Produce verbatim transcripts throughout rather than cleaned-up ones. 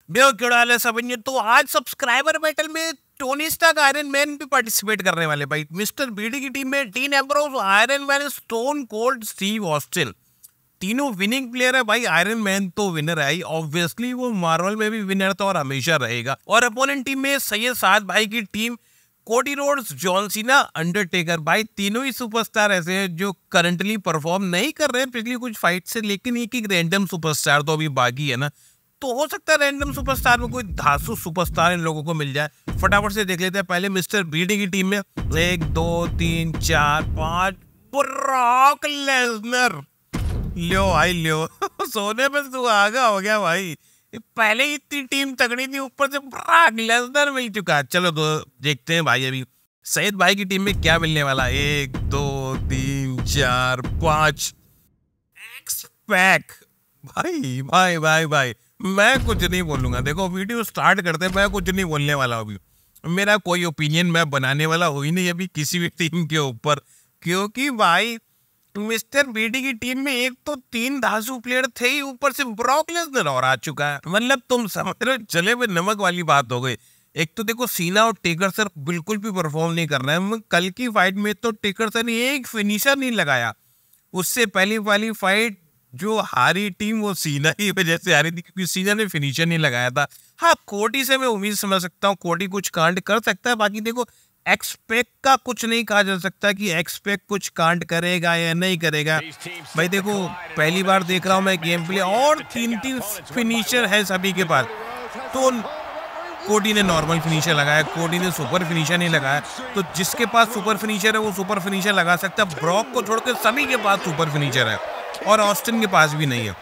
सब तो आज सब्सक्राइबर बैटल में टोनी स्टार्क आयरन मैन भी पार्टिसिपेट करने वाले भाई। मिस्टर बीडी की टीम में Dean Ambrose, Iron Man, Stone Cold Steve Austin, तीनों विनिंग प्लेयर है भाई। आयरन मैन तो विनर है, ऑब्वियसली वो मार्वल में भी विनर था और हमेशा रहेगा। और अपोनेंट टीम में सैयद साद भाई की team, Cody Rhodes, John Cena, Undertaker भाई, तीनों ही सुपरस्टार ऐसे हैं जो करंटली परफॉर्म नहीं कर रहे हैं पिछली कुछ फाइट से, लेकिन एक एक रैंडम सुपरस्टार तो अभी बाकी है ना, तो हो सकता है रैंडम सुपरस्टार में कोई धांसू सुपरस्टार इन लोगों को मिल जाए। फटाफट से देख लेते हैं। पहले मिस्टर बीडी की टीम में एक दो तीन चार पांच, ब्रॉक लेसनर, लियो भाई लियो सोने पे सुहागा हो गया भाई। पहले ही इतनी टीम तगड़ी थी, ऊपर से ब्रॉक लेसनर मिल चुका। चलो तो देखते हैं भाई अभी सैयद भाई की टीम में क्या मिलने वाला। एक दो तीन चार पांच, एक्स पैक भाई भाई भाई भाई मैं कुछ नहीं बोलूंगा। देखो वीडियो स्टार्ट करते, मैं कुछ नहीं बोलने वाला अभी। मेरा कोई ओपिनियन मैं बनाने वाला हो ही नहीं अभी किसी भी टीम के ऊपर, क्योंकि भाई मिस्टर बीडी की टीम में एक तो तीन धांसू प्लेयर थे ही, ऊपर से ब्रॉक लेसनर और आ चुका है। मतलब तुम समझ रहे हो, चले हुए नमक वाली बात हो गई। एक तो देखो सीना और टेकर सर बिल्कुल भी परफॉर्म नहीं कर रहे हैं। कल की फाइट में तो टेकर सर ने एक फिनिशर नहीं लगाया। उससे पहली वाली फाइट जो हारी टीम वो सीना की वजह से हारी थी, क्योंकि सीना ने फिनिशर नहीं लगाया था। हाँ, कोटी से मैं उम्मीद समझ सकता हूँ, कोटी कुछ कांड कर सकता है। बाकी देखो एक्सपेक्ट का कुछ नहीं कहा जा सकता कि एक्सपेक्ट कुछ कांड करेगा या नहीं करेगा। भाई देखो पहली बार देख रहा हूँ मैं गेम प्ले, और तीन तीन फिनिशर है सभी के पास। तो कोडी ने नॉर्मल फिनिशर लगाया, कोडी ने सुपर फिनिशर नहीं लगाया। तो जिसके पास सुपर फिनिशर है वो सुपर फिनिशर लगा सकता है। ब्रॉक को छोड़कर सभी के पास सुपर फिनिशर है, और ऑस्टिन के पास भी नहीं है।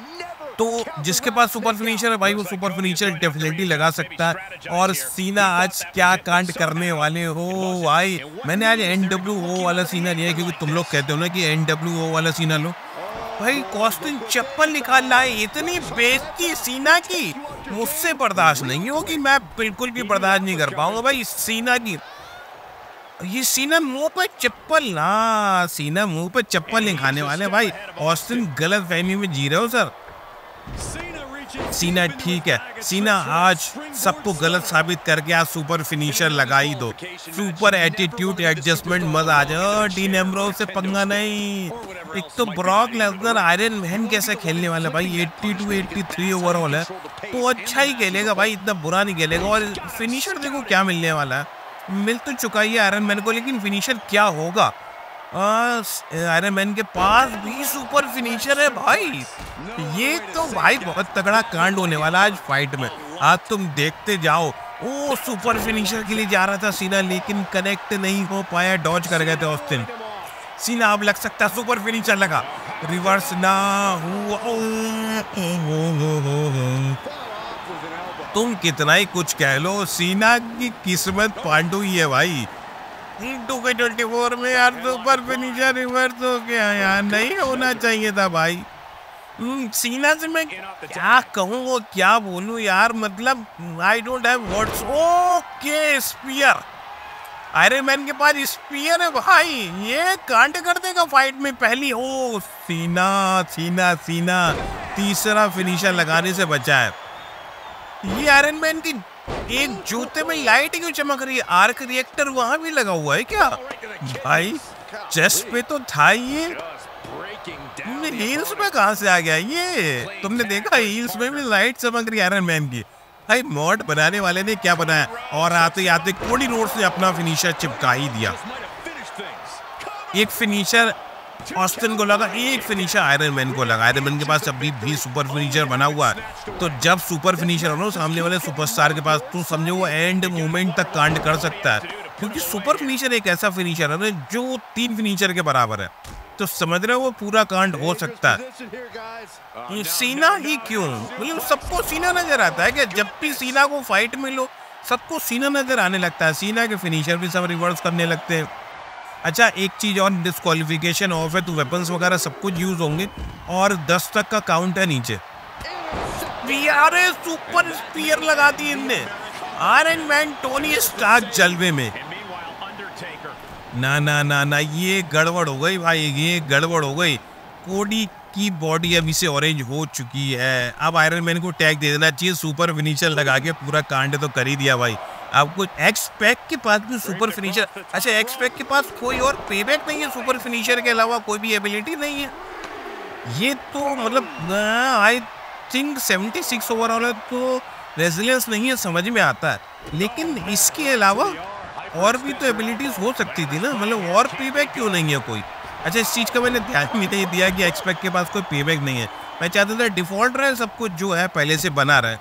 तो जिसके पास सुपर फिनिशर है भाई वो सुपर फिनिशर डेफिनेटली लगा सकता है। और सीना आज क्या कांड करने वाले हो भाई। मैंने आज एन डब्ल्यू ओ वाला सीना लिया है, क्योंकि तुम लोग कहते हो ना कि एन डब्ल्यू ओ वाला सीना लो। भाई कॉस्टिन चप्पल निकाल रहा है, इतनी बेइज्जती सीना की मुझसे बर्दाश्त नहीं होगी। मैं बिल्कुल भी बर्दाश्त नहीं कर पाऊंगा भाई सीना की। ये सीना मुंह पे चप्पल ना, सीना मुंह पे चप्पल नहीं खाने वाले भाई। ऑस्टिन गलत फहमी में जी रहे हो सर। सीना ठीक है, सीना आज सबको गलत साबित करके आज सुपर फिनिशर लगा ही दो। सुपर एटीट्यूड एडजस्टमेंट मजा आ जाए। डीन एम्ब्रोस से पंगा नहीं। एक तो ब्रॉक लेसनर आयरन मैन कैसे खेलने वाला भाई, अस्सी टू तिरासी ओवरऑल है, तो अच्छा ही खेलेगा भाई, इतना बुरा नहीं खेलेगा। और फिनिशर देखो क्या मिलने वाला है। मिल तो चुका ही आयरन मैन को, लेकिन फिनिशर क्या होगा। आयरन मैन के पास भी सुपर फिनिशर है भाई। ये तो भाई बहुत तगड़ा कांड होने वाला आज फाइट में। आज तुम देखते जाओ। ओ सुपर फिनिशर के लिए जा रहा था सीना, लेकिन कनेक्ट नहीं हो पाया, डॉज कर गए थे ऑस्टिन। सीना अब लग सकता, सुपर फिनिशर लगा, रिवर्स ना हुआ। तुम कितना ही कुछ कह लो, सीना की किस्मत पांडु ही है भाई। टू के ट्वेंटी फोर में यार सुपर फिनिशर रिवर्स हो गया यार, नहीं होना चाहिए था भाई। सीना से मैं क्या कहूँ, वो क्या बोलूँ यार, मतलब I don't have words. Okay spear, Iron Man के पास स्पीयर है भाई, ये कांड कर देगा फाइट में पहली। ओ सीना सीना सीना तीसरा फिनिशर लगाने से बचा है। ये आयरन मैन की एक जूते में लाइट क्यों चमक रही है, आर्क रिएक्टर वहां भी लगा हुआ है क्या भाई। चेस्ट पे तो था ये, हील्स में कहां से आ गया ये। तुमने देखा हील्स में भी लाइट चमक रही है आयरन मैन की। भाई मॉड बनाने वाले ने क्या बनाया, और आते आते कोडी रोड्स ने अपना फिनिशर चिपका ही दिया। एक फिनिशर ऑस्टिन को लगा, एक फिनिशर आयरन मैन को लगा। आयरन मैन के पास अभी भी सुपर फिनिशर बना हुआ है। तो जब सुपर फिनिशर हो सामने वाले सुपरस्टार के पास, तो समझो वो एंड मोमेंट तक कांड कर सकता है, क्योंकि सुपर फिनिशर एक ऐसा फिनिशर है ना जो तीन फिनिशर के बराबर है। तो समझ रहे हो वो पूरा कांड हो सकता है। सीना ही क्यों, मतलब सबको सीना नजर आता है क्या। जब भी सीना को फाइट में लो सबको सीना नजर आने लगता है। सीना के फिनिशर भी सब रिवर्स करने लगते हैं। अच्छा एक चीज और, डिस्क्वालिफिकेशन ऑफ है तो वेपन्स वगैरह सब कुछ यूज होंगे, और दस तक का काउंट है नीचे। सुपर स्पीयर लगा दी इनने। आयरन मैन टोनी स्टार्क जलवे में। ना ना ना ना ये गड़बड़ हो गई भाई, ये गड़बड़ हो गई। कोडी की बॉडी अभी से ऑरेंज हो चुकी है। अब आयरन मैन को टैग दे देना चाहिए, सुपर फिनिशर लगा के पूरा कांड तो कर ही दिया भाई। आपको एक्स पैक के पास भी सुपर फिनिशर, अच्छा एक्स पैक के पास कोई और पेबैक नहीं है, सुपर फिनिशर के अलावा कोई भी एबिलिटी नहीं है। ये तो मतलब I think seventy six overall है तो रेजिलियंस नहीं है, समझ में आता है, लेकिन इसके अलावा और भी तो एबिलिटीज हो सकती थी ना, मतलब और पेबैक क्यों नहीं है कोई। अच्छा इस चीज़ का मैंने ध्यान ही नहीं दिया कि एक्सपेक्ट के पास कोई पेबैक नहीं है। मैं चाहता था डिफॉल्ट रहे, सब कुछ जो है पहले से बना रहे।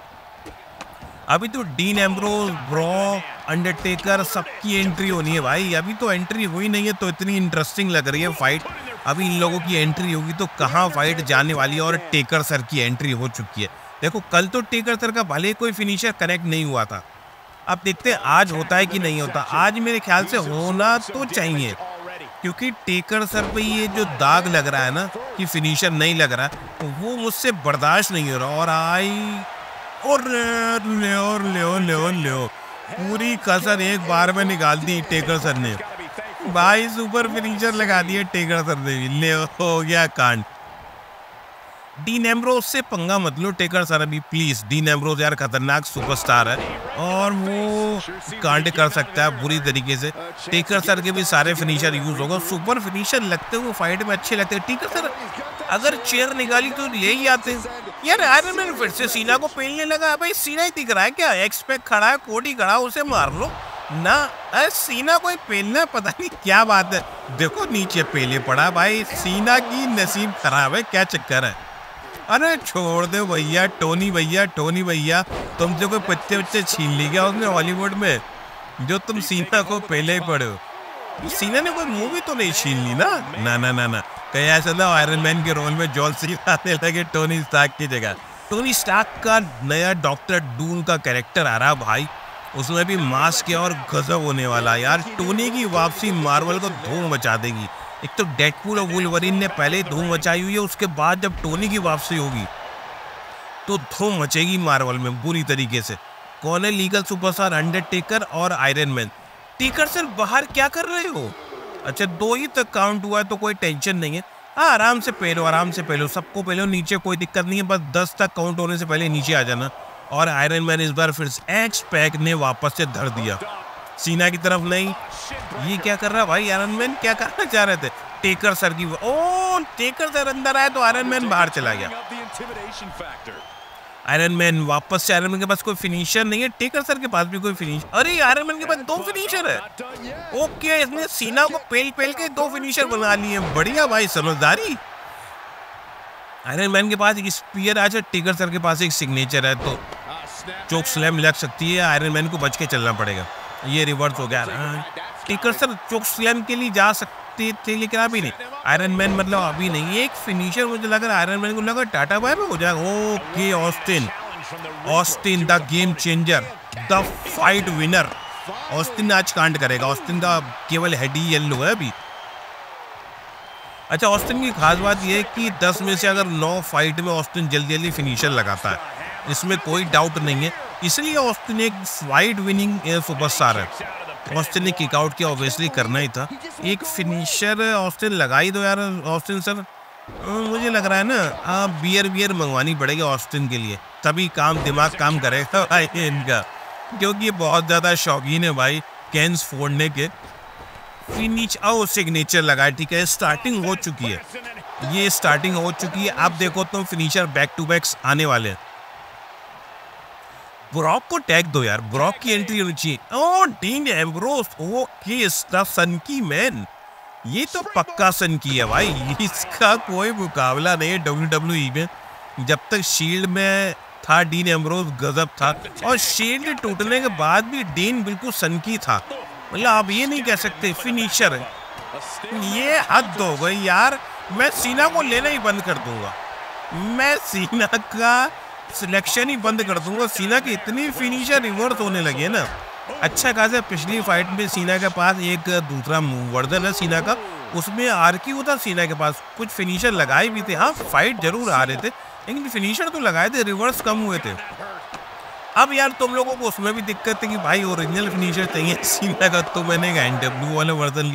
अभी तो डीन एम्ब्रोज, ब्रॉ, अंडरटेकर सबकी एंट्री होनी है भाई। अभी तो एंट्री हुई नहीं है तो इतनी इंटरेस्टिंग लग रही है फाइट। अभी इन लोगों की एंट्री होगी तो कहाँ फाइट जाने वाली है। और टेकर सर की एंट्री हो चुकी है। देखो कल तो टेकर सर का भले कोई फिनिशर कनेक्ट नहीं हुआ था, अब देखते हैं आज होता है कि नहीं होता। आज मेरे ख्याल से होना तो चाहिए, क्योंकि टेकर सर पे ये जो दाग लग रहा है ना कि फिनिशर नहीं लग रहा, तो वो मुझसे बर्दाश्त नहीं हो रहा। और आई और ले और ले ले ले पूरी कसर एक बार में निकाल दी टेकर सर ने भाई। सुपर फिनिशर लगा दिए टेकर सर ने, ले हो गया कांड। डीन एम्ब्रोज से पंगा मत लो टेकर सर अभी प्लीज। डीन एम्ब्रोज यार खतरनाक सुपरस्टार है और वो कांड कर सकता है बुरी तरीके से। टेकर सर के भी सारे फिनिशर यूज होगा, सुपर फिनिशर लगते हुए फाइट में अच्छे लगते हैं। टेकर सर अगर चेयर निकाली तो ले ही आते हैं यार। आयरन मैन फिर से सीना को पेलने लगा भाई। सीना ही दिख रहा है क्या? एक्सपेक्ट खड़ा है, कोडी खड़ा, उसे मार लो ना। अरे सीना कोई पेलना, पता नहीं क्या बात है। देखो नीचे पेले पड़ा भाई। सीना की नसीब खराब है, क्या चक्कर है? अरे छोड़ दो भैया, टोनी भैया, टोनी भैया तुमसे कोई बच्चे बच्चे छीन ली गया उसने हॉलीवुड में, जो तुम सीना को पहले ही पड़े हो। सीना ने कोई मूवी तो नहीं छीन ली ना? ना ना ना ना कहीं ऐसा ना आयरन मैन के रोल में जॉन सीना आने लगे टोनी स्टार्क की जगह। टोनी स्टार्क का नया डॉक्टर डून का कैरेक्टर आ रहा भाई, उसमें भी मास्क और गजब होने वाला यार। टोनी की वापसी मार्वल को धूम मचा देगी। एक तो डेडपूल और वुल्वरीन ने पहले धूम मचाई हुई है, उसके बाद जब टोनी की वापसी होगी तो धूम मचेगी मार्वल में बुरी तरीके से। कौन है लीगल सुपरस्टार? अंडरटेकर और आयरन मैन। टेकर सर बाहर क्या कर रहे हो? अच्छा दो ही तक काउंट हुआ है तो कोई टेंशन नहीं है। हाँ आराम से पहलो, आराम से पहलो, सबको पहलो नीचे, कोई दिक्कत नहीं है। बस दस तक काउंट होने से पहले नीचे आ जाना। और आयरन मैन इस बार फिर एक्स पैक ने वापस से धर दिया सीना की तरफ। नहीं ये क्या कर रहा भाई? आयरन मैन क्या करना चाह रहे थे? टेकर सर की ओ टेकर सर अंदर आया तो आयरन मैन बाहर चला गया। आयरन मैन वापस से, आयरन मैन के पास कोई फिनिशर नहीं है, टेकर सर के पास भी कोई फिनिशर। अरे आयरन मैन के पास दो फिनिशर है। ओके इसने सीना को पेल पेल के दो फिनिशर बना लिए, बढ़िया भाई समझदारी। आयरन मैन के पास एक स्पीयर है, टेकर सर के पास एक सिग्नेचर है, तो चोक स्लैम लग सकती है। आयरन मैन को बच के चलना पड़ेगा। ये रिवर्स हो गया। टेकर सर चोक स्लैम के लिए जा सकते थे लेकिन अभी नहीं। आयरन मैन मतलब अभी नहीं। एक फिनिशर मुझे लगा आयरन मैन को लगा टाटा बाय में हो जाएगा। Okay Austin, Austin the game changer, the fight winner. Austin आज कांड करेगा। ऑस्टिन का केवल हेड ही येलो है अभी। अच्छा ऑस्टिन की खास बात यह है कि दस में से अगर नौ फाइट में ऑस्टिन जल्दी जल्दी फिनिशर लगाता है, इसमें कोई डाउट नहीं है। इसलिए ऑस्टिन एक फाइट विनिंग सुपरस्टार है। ऑस्टिन ने किक आउट किया, ऑब्वियसली करना ही था। एक फिनिशर ऑस्टिन लगा ही दो यार। ऑस्टिन सर मुझे लग रहा है ना आप बियर बियर मंगवानी पड़ेगी ऑस्टिन के लिए, तभी काम दिमाग काम करेगा भाई इनका, क्योंकि ये बहुत ज़्यादा शौकीन है भाई कैंस फोड़ने के। फिनिश आओ सिग्नेचर लगाए, ठीक है स्टार्टिंग हो चुकी है, ये स्टार्टिंग हो चुकी है। आप देखो तो फिनिशर बैक टू बैक्स आने वाले हैं। ब्रॉक को टैग दो यार, ब्रॉक की एंट्री होनी चाहिए। ओह डीन एम्ब्रोस, ओके सनकी मैन, ये तो पक्का सनकी है भाई, इसका कोई मुकाबला नहीं है डब्ल्यू डब्ल्यू ई में। जब तक शील्ड में था डीन एम्ब्रोस गजब था, और शील्ड टूटने के बाद भी डीन बिल्कुल सनकी था। मतलब आप ये नहीं कह सकते फिनिशर है, ये हद हो गई यार। मैं सीना को लेना ही बंद कर दूंगा, मैं सीना का सिलेक्शन ही बंद कर दूंगा। सीना की इतनी फिनिशर रिवर्स होने लगी है ना। अच्छा खासा पिछली फाइट में सीना के पास एक दूसरा वर्जन है सीना का, उसमें आरक्यू था सीना के पास, कुछ फिनिशर लगाए भी थे। हाँ फाइट जरूर आ रहे थे लेकिन फिनिशर तो लगाए थे, रिवर्स कम हुए थे। अब यार तुम लोगों को उसमें भी दिक्कत है कि भाई ओरिजिनल फिनिशर चाहिए सीना का, तो मैंने एन डब्ल्यू वाला वर्जन लिया।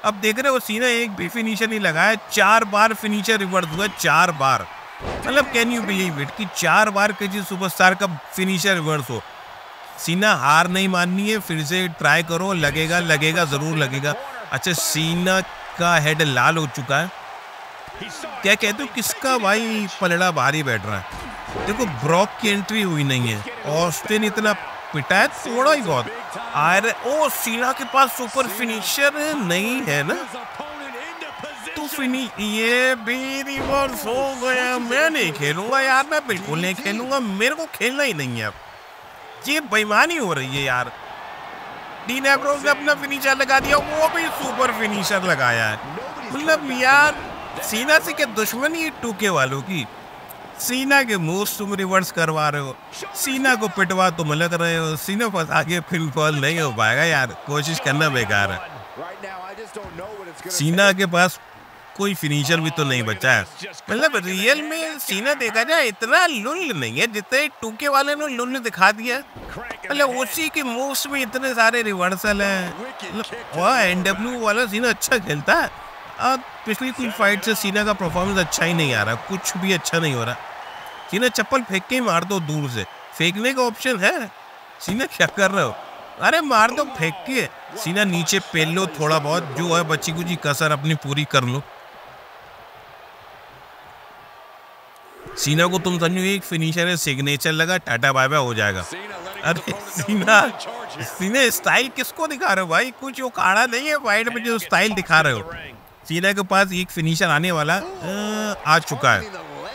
अब देख रहे हो सीना एक भी फिनिशर नहीं लगाया, चार बार फिनिशर रिवर्स हुआ, चार बार। मतलब कैन यू बिलीव इट कि चार बार किसी सुपरस्टार का फिनिशर रिवर्स हो। सीना हार नहीं माननी है, फिर से ट्राई करो, लगेगा लगेगा जरूर लगेगा। अच्छा सीना का हेड लाल हो चुका है। क्या कहते हो किसका भाई पलड़ा भारी बैठ रहा है। देखो ब्रॉक की एंट्री हुई नहीं है, ऑस्टिन इतना पिटा है थोड़ा ही बहुत। आर ओ सीना के पास सुपर फिनिशर नहीं है ना, तो फिनी ये भी रिवर्स हो गया। मैं नहीं खेलूंगा यार, मैं बिल्कुल नहीं खेलूंगा, मेरे को खेलना ही नहीं है। ये बेईमानी हो रही है यार। डीन एम्ब्रोज ने अपना फिनिशर लगा दिया, वो भी सुपर फिनिशर लगाया है। मतलब यार सीना से क्या दुश्मनी टूके वालों की। सीना के मूव्स तुम रिवर्स करवा रहे हो, सीना को पिटवा तुम लग रहे हो। सीना पास आगे फिल फॉल नहीं हो पाएगा यार, कोशिश करना बेकार है। सीना के पास कोई फिनिशर भी तो नहीं बचा है। मतलब रियल में सीना देखा जाए इतना लुल नहीं है जितने टूके वाले ने लुल दिखा दिया। मतलब उसी के मूव्स में इतने सारे रिवर्सल हैं। वह एनडब्ल्यू वाला सीना अच्छा खेलता है। अब पिछली कुछ फाइट से सीना का परफॉर्मेंस अच्छा ही नहीं आ रहा, कुछ भी अच्छा नहीं हो रहा। सीना चप्पल फेंक के ही मार दो, दूर से फेंकने का ऑप्शन है। सीना क्या कर रहे हो, अरे मार दो फेंक के। सीना नीचे पेल लो थोड़ा बहुत, जो है बच्ची कुची कसर अपनी पूरी कर लो। सीना को तुम समझो एक फिनिशर है, सिग्नेचर लगा टाटा बाय बाय हो जाएगा। अरे सीना सीना स्टाइल किसको दिखा रहे हो भाई, कुछ वो काढ़ा नहीं है फाइट में जो स्टाइल दिखा रहे हो। सीना के पास एक फिनिशर आने वाला आ चुका है।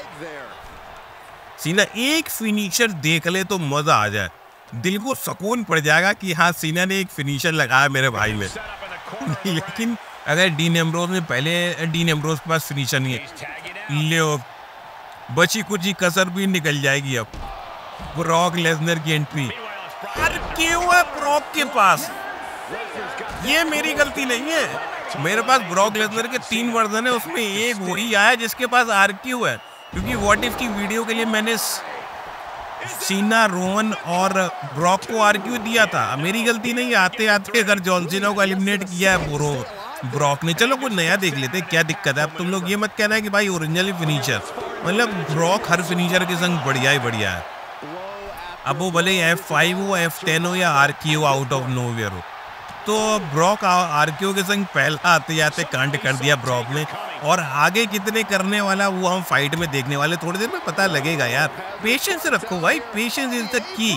सीना एक फिनिशर देख ले तो मजा आ जाए, दिल को सुकून पड़ जाएगा कि हाँ सीना ने एक फिनिशर लगाया मेरे भाई में। लेकिन अगर डीन एम्ब्रोज में पहले डीन एम्ब्रोज के पास फिनिशर नहीं है, ले बची कुछ ही कसर भी निकल जाएगी। अब ब्रॉक लेसनर की एंट्री, अरे क्यों है ब्रॉक के पास, ये मेरी गलती नहीं है। मेरे पास ब्रॉक लेसनर के तीन वर्जन है, उसमें एक वही आया जिसके पास आरक्यू है। क्योंकि व्हाट इफ की वीडियो के लिए मैंने सीना, रोमन और ब्रॉक को आरक्यू दिया था, मेरी गलती नहीं। आते आते अगर जॉन सीना को एलिमिनेट किया है ब्रो ब्रॉक ने, चलो कुछ नया देख लेते क्या दिक्कत है। अब तुम लोग ये मत कहना है कि भाई ओरिजिनली फिनिशर, मतलब ब्रॉक हर फिनिशर के संग बढ़िया ही बढ़िया है। अब वो भले एफ फाइव हो, एफ टेन हो या आरक्यू आउट ऑफ नोवेयर हो, तो ब्रॉक आरक्यू के संग पहला आते जाते कांड कर दिया ब्रॉक ने। और आगे कितने करने वाला वो हम फाइट में देखने वाले, थोड़ी देर में पता लगेगा यार। पेशेंस रखो भाई, patience is the key.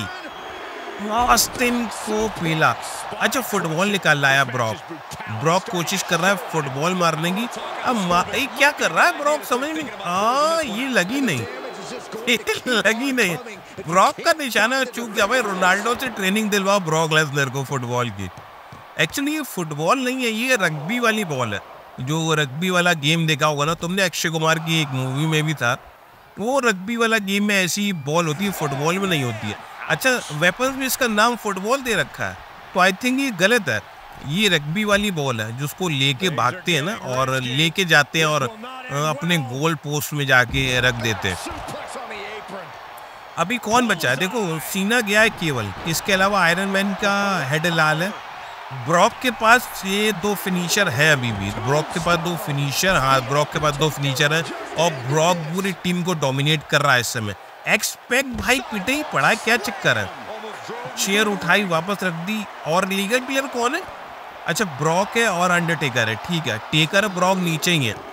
Austin को पीला, अच्छा फुटबॉल निकाल लाया ब्रॉक। ब्रॉक कोशिश कर रहा है फुटबॉल मारने की। अब ये क्या कर रहा है ब्रॉक समझ में आ, ये लगी नहीं लगी नहीं। ब्रॉक का निशाना चूक गया भाई। रोनाल्डो से ट्रेनिंग दिलवाओ ब्रॉक लेसनर को फुटबॉल की। एक्चुअली ये फुटबॉल नहीं है, ये रग्बी वाली बॉल है। जो रग्बी वाला गेम देखा होगा ना तुमने, अक्षय कुमार की एक मूवी में भी था। वो रग्बी वाला गेम में ऐसी बॉल होती है, फुटबॉल में नहीं होती है। अच्छा वेपन्स में इसका नाम फुटबॉल दे रखा है, तो आई थिंक ये गलत है। ये रग्बी वाली बॉल है जिसको लेके भागते हैं ना, और लेके जाते हैं और अपने गोल पोस्ट में जाके रख देते हैं। अभी कौन बचा है देखो, सीना गया है केवल, इसके अलावा आयरन मैन का हेड लाल है। ब्रॉक के पास ये दो फिनिशर है अभी भी, ब्रॉक के पास दो फिनिशर, हाँ ब्रॉक के पास दो फिनिशर है। और ब्रॉक पूरी टीम को डोमिनेट कर रहा है इस समय। एक्सपेक्ट भाई पिटे ही पड़ा है, क्या चक्कर है। चेयर उठाई वापस रख दी। और लीगल प्लेयर कौन है, अच्छा ब्रॉक है और अंडरटेकर है, ठीक है। टेकर ब्रॉक नीचे ही है।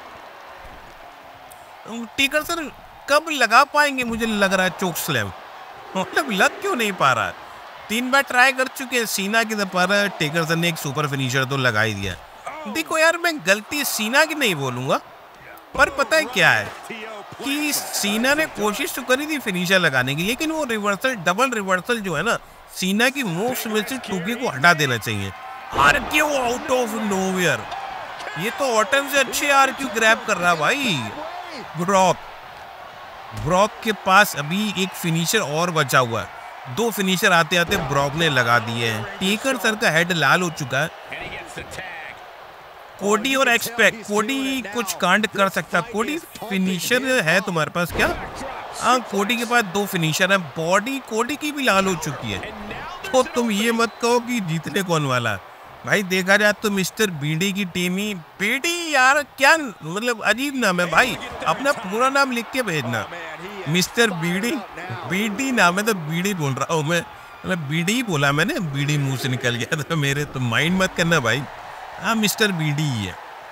टेकर सर कब लगा पाएंगे, मुझे लग रहा है चोक स्लैम, मतलब लग क्यों नहीं पा रहा है। तीन बार ट्राई कर चुके हैं सीना की, पर टेकर सर ने एक सुपर फिनिशर तो लगा ही दिया। देखो यार मैं गलती सीना की नहीं बोलूंगा, पर पता है क्या है कि सीना ने कोशिश तो करी थी फिनिशर लगाने की, लेकिन वो रिवर्सल, डबल रिवर्सल जो है ना, सीना की मूव्स में से टूके को हटा देना चाहिए। आरक्यू आउट ऑफ नोवेयर, ये तो ऑटन से अच्छे आरक्यू ग्रैब कर रहा भाई ब्रॉक। ब्रॉक के पास अभी एक फिनिशर और बचा हुआ है, दो फिनिशर आते आते ब्रॉक ने लगा दिए हैं। टेकर सर का हेड लाल हो चुका है। कोडी और एक्सपेक्ट, कोडी कुछ कांड कर सकता, कोडी फिनिशर है तुम्हारे पास क्या, हाँ कोडी के पास दो फिनिशर है। बॉडी कोडी की भी लाल हो चुकी है, तो तुम ये मत कहो कि जीतने कौन वाला, भाई देखा जाए तो मिस्टर बीडी की टीम ही बीडी यार, क्या मतलब अजीब नाम है भाई, अपना पूरा नाम लिख के भेजना। मिस्टर बीडी, बीडी नाम है तो बीडी बोल रहा हूँ मैं, मतलब बीडी ही बोला मैंने, बीडी मुंह से निकल गया था मेरे, तो माइंड मत करना भाई। हाँ मिस्टर बीडी ही है।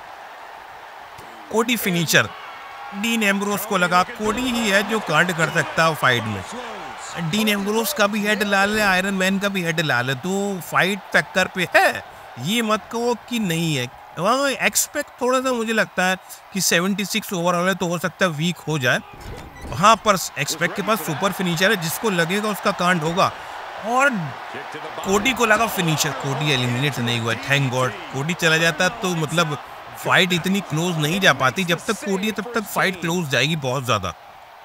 कोडी फिनिशर, डीन एम्ब्रोस को लगा, कोडी ही है जो कांड कर सकता है फाइट में। डीन एम्ब्रोस का भी हेड लाल है, आयरन मैन का भी हेड लाल है, तो फाइट टक्कर पे है, ये मत कहो कि नहीं है। वहाँ एक्सपेक्ट थोड़ा सा मुझे लगता है कि छिहत्तर ओवरऑल है तो हो सकता है वीक हो जाए। हाँ पर एक्सपेक्ट के पास सुपर फिनिशर है, जिसको लगेगा उसका कांड होगा। और कोडी को लगा फिनिशर, कोडी एलिमिनेट नहीं हुआ, थैंक गॉड। कोडी चला जाता तो मतलब फाइट इतनी क्लोज नहीं जा पाती, जब तक कोडी है तब तक फाइट क्लोज जाएगी बहुत ज्यादा।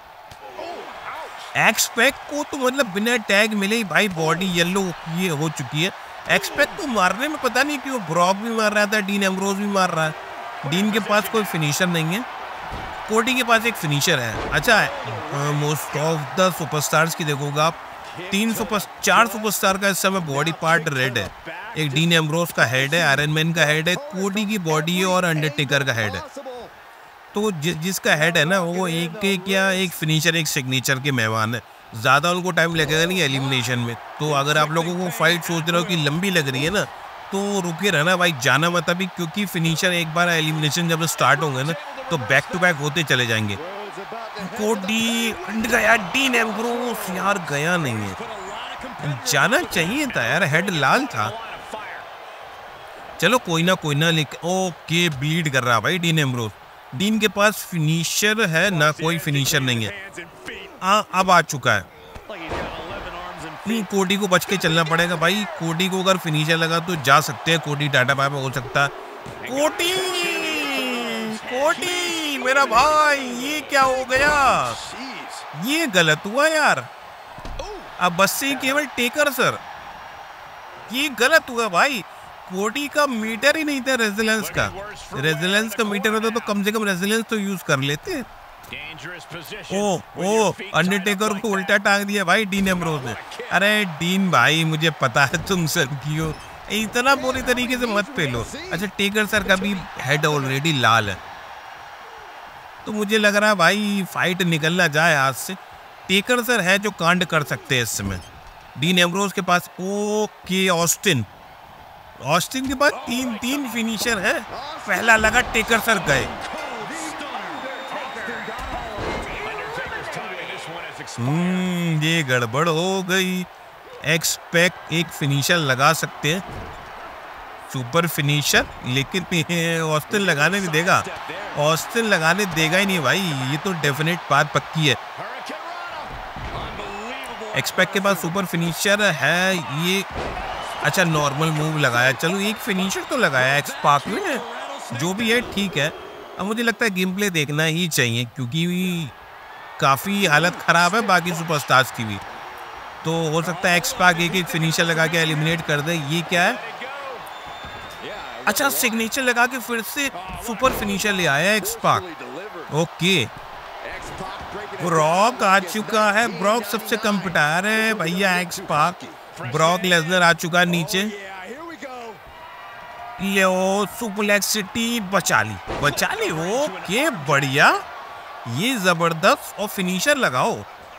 एक्सपेक्ट को तो मतलब बिना टैग मिले ही भाई बॉडी येलो ये हो चुकी है। एक्सपेक्ट को मारने में पता नहीं क्यों ब्रॉक भी मार रहा था, डीन एम्ब्रोस भी मार रहा है। डीन के पास कोई फिनिशर नहीं है, कोडी के पास एक फिनिशर है। अच्छा मोस्ट ऑफ द सुपरस्टार्स की देखोगे आप, तीन सुपर चार सुपरस्टार का इस समय बॉडी पार्ट रेड है। एक डीन एम्ब्रोस का हेड है, आयरन मैन का हेड है, कोडी की बॉडी है और अंडरटेकर का हेड है। तो जि, जिसका हेड है ना वो एक एक या एक फिनिशर एक सिग्नेचर के मेहमान है, ज़्यादा उनको टाइम लगेगा नहीं एलिमिनेशन में। तो अगर आप लोगों को फाइट सोच रहे हो कि लंबी लग रही है ना, तो रुके रहना भाई, जाना मत अभी, क्योंकि फिनिशर एक बार एलिमिनेशन जब स्टार्ट होंगे ना तो बैक टू बैक होते चले जाएंगे। कोडी गया, डीन एम्ब्रोस यार गया नहीं है, जाना चाहिए था यार, हेड लाल था। चलो कोई ना कोई ना, लेकिन ओके ब्लीड कर रहा भाई डीन एम्ब्रोस। डीन के पास फिनिशर है ना, कोई फिनिशर नहीं है। आ, अब आ चुका है, नहीं कोडी को बच के चलना पड़ेगा भाई। कोडी को अगर फिनिशर लगा तो जा सकते हैं, कोडी टाटा बाय बाय हो सकता है। कोडी कोडी मेरा भाई, ये क्या हो गया, ये गलत हुआ यार। अब बस से केवल टेकर सर, ये गलत हुआ भाई। कोडी का मीटर ही नहीं था रेजिलेंस का, रेजिलेंस का मीटर होता तो कम से कम रेजिलेंस तो यूज कर लेते। ओ ओ अंडरटेकर को उल्टा टांग दिया भाई डीन एम्ब्रोस ने। अरे डीन भाई मुझे पता है तुम सर क्यों इतना बुरी तरीके से मत पेलो। अच्छा टेकर सर का भी हेड ऑलरेडी लाल है, तो मुझे लग रहा है भाई फाइट निकलना जाए हाथ से। टेकर सर है जो कांड कर सकते हैं इस समय। डीन एम्ब्रोस के पास ओके ऑस्टिन, ऑस्टिन के पास तीन तीन फिनिशर है। पहला लगा टेकर सर गए। हम्म ये गड़बड़ हो गई। एक्सपेक्ट एक फिनिशर लगा सकते हैं, सुपर फिनिशर, लेकिन ऑस्टिन लगाने नहीं देगा, ऑस्टिन लगाने देगा ही नहीं भाई, ये तो डेफिनेट बात पक्की है। एक्सपेक्ट के पास सुपर फिनिशर है ये। अच्छा नॉर्मल मूव लगाया, चलो एक फिनिशर तो लगाया एक्सपार्क में, जो भी है ठीक है। अब मुझे लगता है गेम प्ले देखना ही चाहिए, क्योंकि काफ़ी हालत ख़राब है बाकी सुपरस्टार्स की भी। तो हो सकता है एक्सपार्क एक एक फिनिशर लगा के एलिमिनेट कर दे। ये क्या है, अच्छा सिग्नेचर लगा के फिर से सुपर फिनिशर ले आया एक्सपार्क। ओके ब्रॉक आ चुका है, ब्रॉक सबसे कम पिटार है भैया एक्सपार्क। ब्रॉक लेसनर आ चुका है नीचे, यो सुपरलेक्सिटी बचा ली बचा ली ओके बढ़िया, ये जबरदस्त। और फिनिशर लगाओ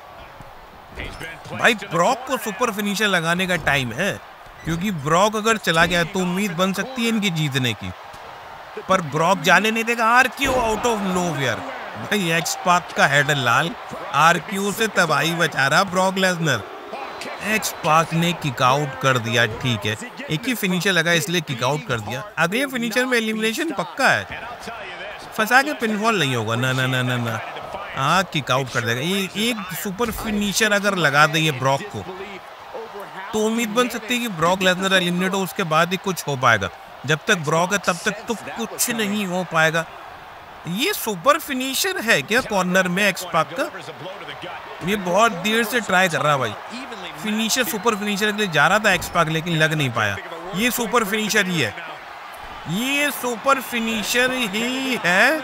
भाई, ब्रॉक को सुपर फिनिशर लगाने का टाइम है, क्योंकि ब्रॉक अगर चला गया तो उम्मीद बन सकती है इनकी जीतने की, पर ब्रॉक जाने नहीं देगा। R Q out of nowhere भाई, एक्सपार्क का हेड लाल, आर क्यू से तबाही बचा रहा ब्रॉक लेसनर। एक्सपार्क ने किक आउट कर दिया, ठीक है एक ही फिनिशर लगा इसलिए किक आउट कर दिया। अगले फिनिशर में एलिमिनेशन पक्का है, फंसा के पिनफॉल नहीं होगा, ना ना ना ना ना हाँ किक आउट कर देगा। ये एक सुपर फिनिशर अगर लगा दे ये ब्रॉक को, तो उम्मीद बन सकती है कि ब्रॉक लेसनर एलिमिनेट हो, उसके बाद ही कुछ हो पाएगा। जब तक ब्रॉक है तब तक तो कुछ नहीं हो पाएगा। ये सुपर फिनिशर है क्या कॉर्नर में एक्सपार्क का, ये बहुत देर से ट्राई कर रहा भाई। फिनिशर सुपर फिनिशर के लिए जा रहा था एक्सपार्क, लेकिन लग नहीं पाया। ये सुपर फिनिशर ही है, ये सुपर फिनिशर ही है।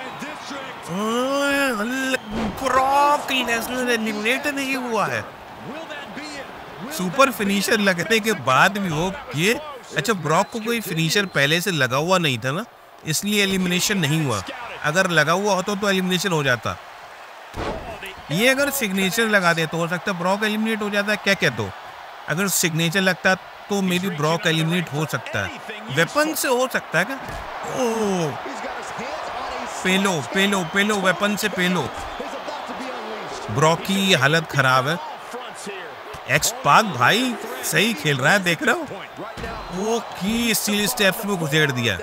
ब्रॉक लेसनर एलिमिनेट नहीं हुआ है, सुपर फिनिशर लगने के बाद भी वो ये अच्छा, ब्रॉक को कोई फिनिशर पहले से लगा हुआ नहीं था ना, इसलिए एलिमिनेशन नहीं हुआ। अगर लगा हुआ होता तो एलिमिनेशन हो जाता। ये अगर सिग्नेचर लगा दे तो हो सकता है ब्रॉक एलिमिनेट हो जाता है। क्या कहते हो? अगर सिग्नेचर लगता तो मे बी ब्रॉक एलिमिनेट हो सकता है। वेपन से हो सकता है क्या? ओह, पेलो पेलो पेलो वेपन से पेलो। ब्रॉक की हालत खराब है। एक्स पाक भाई सही खेल रहा है, देख रहे हो? ओके, स्टील स्टेप्स में घुसेड़ दिया।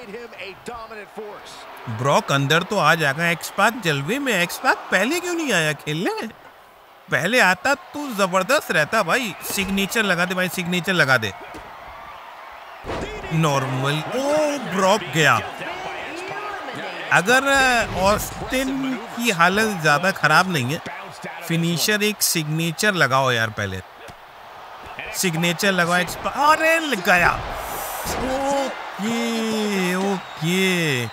ब्रॉक अंदर तो आ जाएगा। एक्स पाक जलवे में। एक्स पाक पहले क्यों नहीं आया खेलने? पहले आता तो जबरदस्त रहता भाई। सिग्नेचर लगा दे भाई, सिग्नेचर लगा दे। नॉर्मल। ओ, ब्रॉक गया। अगर ऑस्टिन की हालत ज्यादा खराब नहीं है, फिनिशर एक सिग्नेचर लगाओ यार। पहले सिग्नेचर लगाओ। एक्स पाक, अरे लग गया। ओके ओके,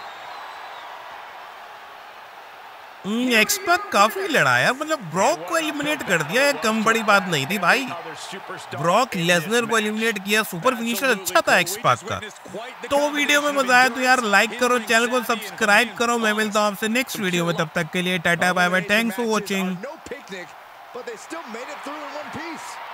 एक्स पाक काफी लड़ाया, मतलब ब्रॉक को एलिमिनेट कर दिया। कम बड़ी बात नहीं थी भाई। ब्रॉक लेसनर को एलिमिनेट किया। सुपर फिनिशर अच्छा था एक्स पाक का। तो वीडियो में मजा आया तो यार लाइक करो, चैनल को सब्सक्राइब करो। मैं मिलता हूँ आपसे नेक्स्ट वीडियो में, तब तक के लिए tata bye bye, thanks for watching.